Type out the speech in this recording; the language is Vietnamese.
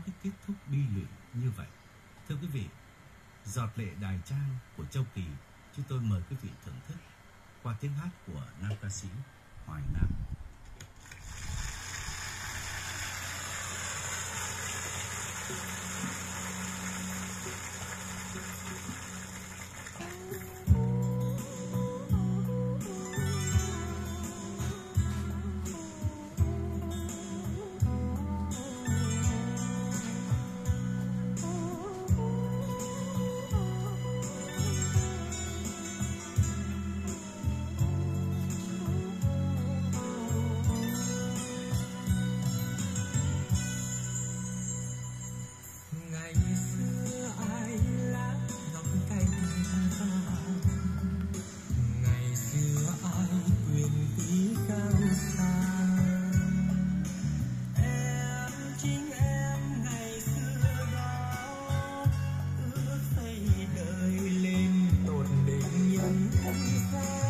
cái kết thúc bi lụy như vậy. Thưa quý vị, Giọt lệ đài trang của Châu Kỳ, chúng tôi mời quý vị thưởng thức qua tiếng hát của nam ca sĩ Hoài Nam. Hãy subscribe